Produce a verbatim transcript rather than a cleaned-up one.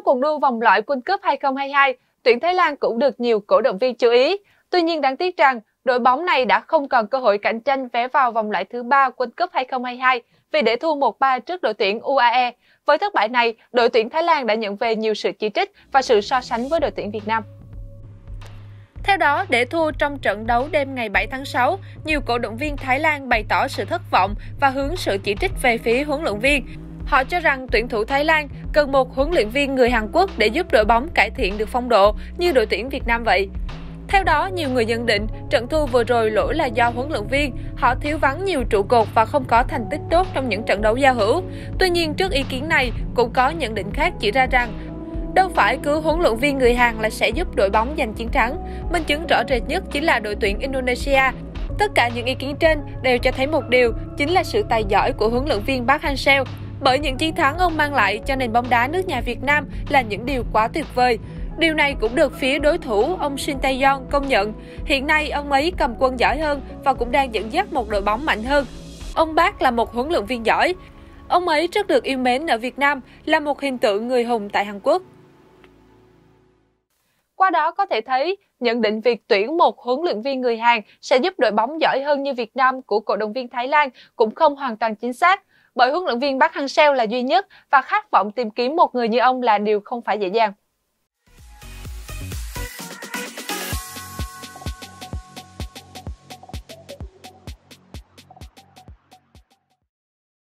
cuộc đua vòng loại World Cup hai không hai hai, tuyển Thái Lan cũng được nhiều cổ động viên chú ý. Tuy nhiên đáng tiếc rằng, đội bóng này đã không còn cơ hội cạnh tranh vé vào vòng loại thứ ba World Cup hai không hai hai vì để thua một ba trước đội tuyển u a e. Với thất bại này, đội tuyển Thái Lan đã nhận về nhiều sự chỉ trích và sự so sánh với đội tuyển Việt Nam. Theo đó, để thua trong trận đấu đêm ngày bảy tháng sáu, nhiều cổ động viên Thái Lan bày tỏ sự thất vọng và hướng sự chỉ trích về phía huấn luyện viên. Họ cho rằng tuyển thủ Thái Lan cần một huấn luyện viên người Hàn Quốc để giúp đội bóng cải thiện được phong độ như đội tuyển Việt Nam vậy. Theo đó, nhiều người nhận định trận thua vừa rồi lỗi là do huấn luyện viên, họ thiếu vắng nhiều trụ cột và không có thành tích tốt trong những trận đấu giao hữu. Tuy nhiên, trước ý kiến này, cũng có nhận định khác chỉ ra rằng đâu phải cứ huấn luyện viên người Hàn là sẽ giúp đội bóng giành chiến thắng. Minh chứng rõ rệt nhất chính là đội tuyển Indonesia. Tất cả những ý kiến trên đều cho thấy một điều, chính là sự tài giỏi của huấn luyện viên Park Hang-seo. Bởi những chiến thắng ông mang lại cho nền bóng đá nước nhà Việt Nam là những điều quá tuyệt vời. Điều này cũng được phía đối thủ ông Shin Tae-yong công nhận. Hiện nay ông ấy cầm quân giỏi hơn và cũng đang dẫn dắt một đội bóng mạnh hơn. Ông Park là một huấn luyện viên giỏi. Ông ấy rất được yêu mến ở Việt Nam, là một hình tượng người hùng tại Hàn Quốc. Qua đó có thể thấy, nhận định việc tuyển một huấn luyện viên người Hàn sẽ giúp đội bóng giỏi hơn như Việt Nam của cổ động viên Thái Lan cũng không hoàn toàn chính xác. Bởi huấn luyện viên Park Hang-seo là duy nhất và khát vọng tìm kiếm một người như ông là điều không phải dễ dàng.